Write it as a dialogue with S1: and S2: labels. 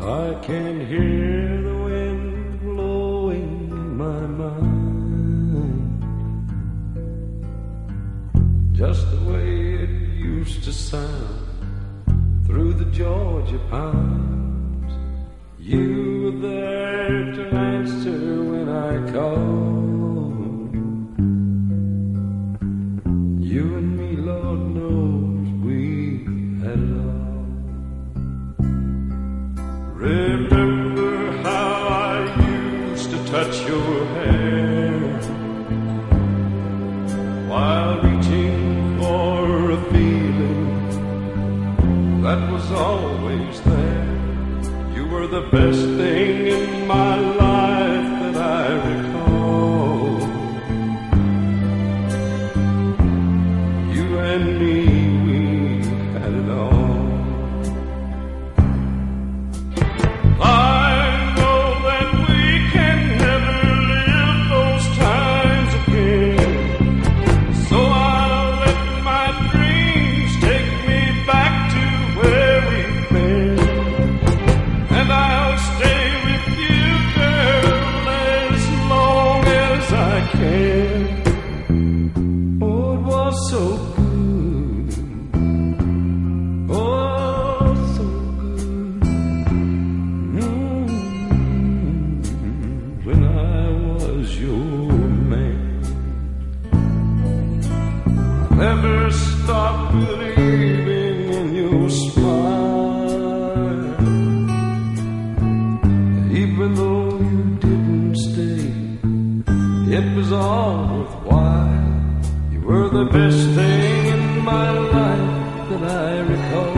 S1: I can hear the wind blowing in my mind, just the way it used to sound through the Georgia pines. You were there to answer when I called. You and me, Lord knows, we had it all. Remember how I used to touch your hair while reaching for a feeling that was always there. You were the best thing in my life that I recall. You and me, we had it all. I know that we can never live those times again, so I'll let my dreams take me back to where we've been, and I'll stay with you, girl, as long as I can. Oh, it was so good. Oh, so good. When I was your man, never stopped believing in your smile, even though you didn't stay. It was all worthwhile. You were the best thing in my life that I recall.